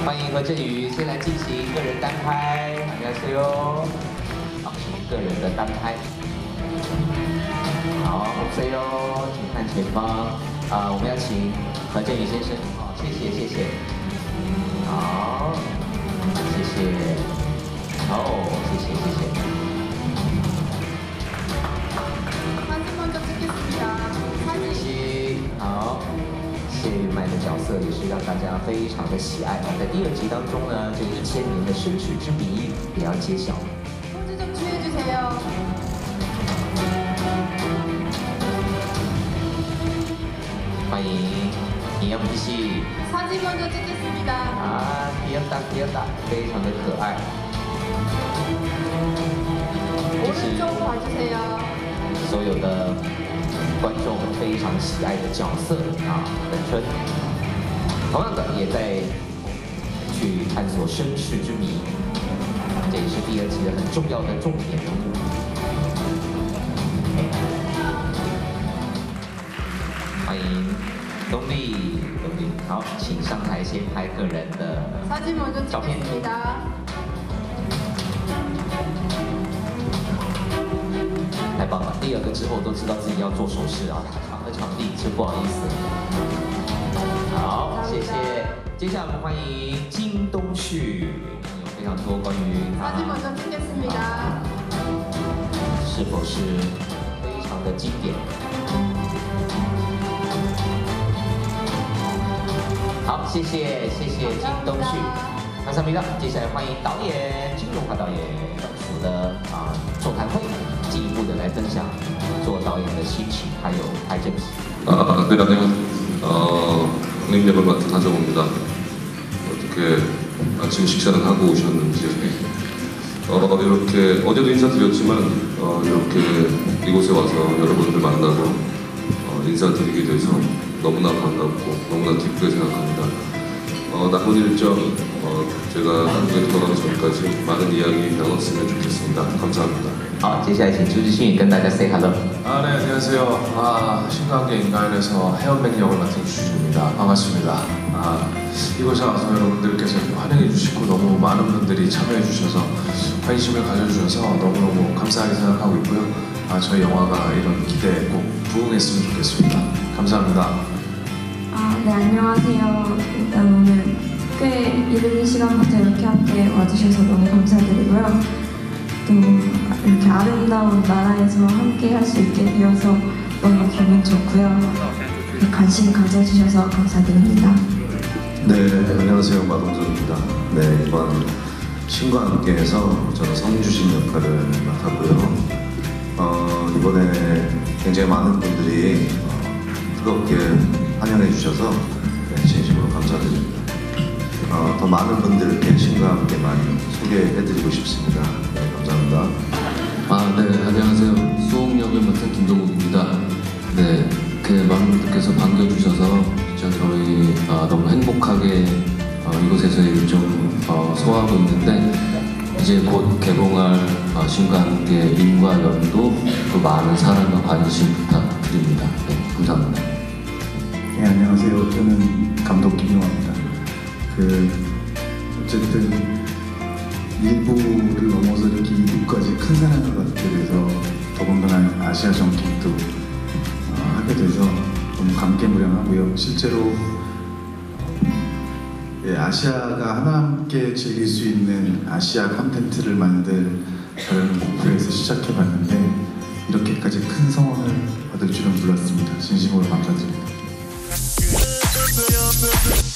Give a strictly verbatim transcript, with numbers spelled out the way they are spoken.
欢迎何振宇先来进行个人单拍，안녕하세요。好，个人的单拍。好，보세요，请看前方。啊，我们要请何振宇先生。好，谢谢谢谢。好，谢谢。好，谢谢谢谢。 好，谢云麦的角色也是让大家非常的喜爱啊！在第二集当中呢，这一千年的身世之谜也要揭晓。포즈 좀 취해주세요。欢迎尹영희 씨。 사진 먼저 찍겠습니다。 啊，귀엽다 귀엽다，非常的可爱。오른쪽 봐주세요。 所有的。 观众非常喜爱的角色啊，本春，同样的也在去探索身世之谜，这也是第二集的很重要的重点人物。欢迎东丽，东丽，好，请上台先拍个人的照片。 太棒了！第二个之后都知道自己要做手势啊，场和场地真不好意思。好，谢谢。接下来我们欢迎金东旭，有非常多关于他是否是非常的经典。好，谢谢谢谢金东旭。감사합니다。接下来欢迎导演金荣华导演所的啊座谈会。 进一步的来分享做导演的心情，还有拍这部戏。 아, 네, 안녕하세요. 어, 국립 역을 맡은 하정우입니다. 어떻게 아침 식사는 하고 오셨는지. 어, 이렇게 어제도 인사드렸지만 어, 이렇게 이곳에 와서 여러분들 만나고 어, 인사드리게 돼서 너무나 반갑고 너무나 기쁘게 생각합니다. 어, 남은 일정 어, 제가 한국에 돌아가기 전까지 많은 이야기 나눴으면 좋겠습니다. 감사합니다. 好，接下来请朱志勋跟大家 say hello。 아, 네, 안녕하세요. 아, 신관계 인간에서 해원백 역을 맡은 주준입니다. 반갑습니다. 아, 이곳에 와서 여러분들께서 환영해 주시고 너무 많은 분들이 참여해 주셔서 관심을 가져주셔서 너무너무 감사하게 생각하고 있고요. 아, 저희 영화가 이런 기대에 꼭 부응했으면 좋겠습니다. 감사합니다. 아, 네, 안녕하세요. 일단 오늘 꽤 이른 시간부터 이렇게 함께 와주셔서 너무 감사드리고요. 또 이렇게 아름다운 나라에서 함께 할 수 있게 되어서 너무 기분 좋고요. 관심 가져주셔서 감사드립니다. 네, 안녕하세요. 마동석입니다. 네, 이번 신과 함께해서 저는 성주신 역할을 맡았고요. 어, 이번에 굉장히 많은 분들이 어, 뜨겁게 환영해 주셔서 네, 진심으로 감사드립니다. 어, 더 많은 분들께 신과 함께 많이 소개해드리고 싶습니다. 네, 감사합니다. 아, 네, 안녕하세요. 수홍 역을 맡은 김동욱입니다. 네, 이렇게 많은 분들께서 반겨주셔서 진짜 저희 아, 너무 행복하게 어, 이곳에서의 일정 어, 소화하고 있는데 이제 곧 개봉할 어, 신과 함께 인과 연도 또 많은 사랑과 관심 부탁드립니다. 네, 감사합니다. 네, 안녕하세요. 저는 감독 김용화입니다. 그 어쨌든 일부를 넘어서 이렇게 이부까지 큰 사랑을 받게 돼서 더군다나 아시아 전객도 어, 하게 돼서 너무 감개무량하고요. 실제로 예, 아시아가 하나 함께 즐길 수 있는 아시아 콘텐츠를 만들라는 목표에서 시작해봤는데 이렇게까지 큰 성원을 받을 줄은 몰랐습니다. 진심으로 감사드립니다.